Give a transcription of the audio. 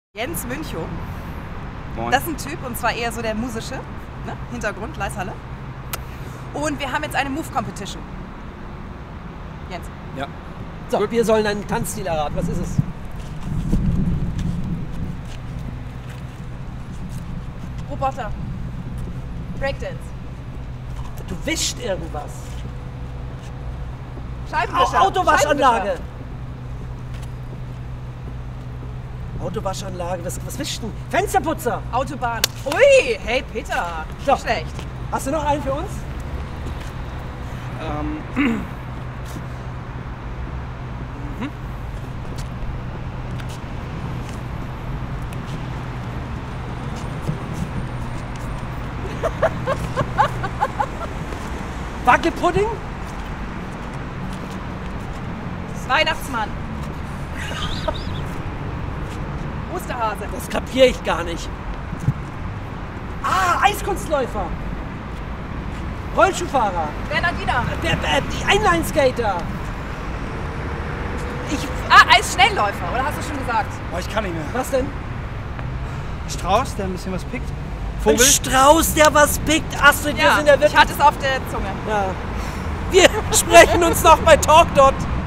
Jens Münchow. Moin. Das ist ein Typ, und zwar eher so der musische, ne? Hintergrund, Leishalle. Und wir haben jetzt eine Move-Competition. Jens. Ja. So, gut. Wir sollen einen Tanzstil erraten. Was ist es? Roboter. Breakdance. Du wischst irgendwas. Scheibenwischer. Autowaschanlage. Autowaschanlage. Was wischst du? Fensterputzer. Autobahn. Ui, hey Peter. So. Nicht schlecht. Hast du noch einen für uns? Wackelpudding? Weihnachtsmann. Osterhase. Das kapiere ich gar nicht. Ah, Eiskunstläufer. Rollschuhfahrer. Bernardiner. Die Inlineskater. Eisschnellläufer, oder hast du schon gesagt? Oh, ich kann nicht mehr. Was denn? Strauß, der ein bisschen was pickt. Ein Vogel. Strauß, der was pickt. Astrid, wir sind ja ich wirklich... hatte es auf der Zunge. Ja. Wir sprechen uns noch bei Talk dort.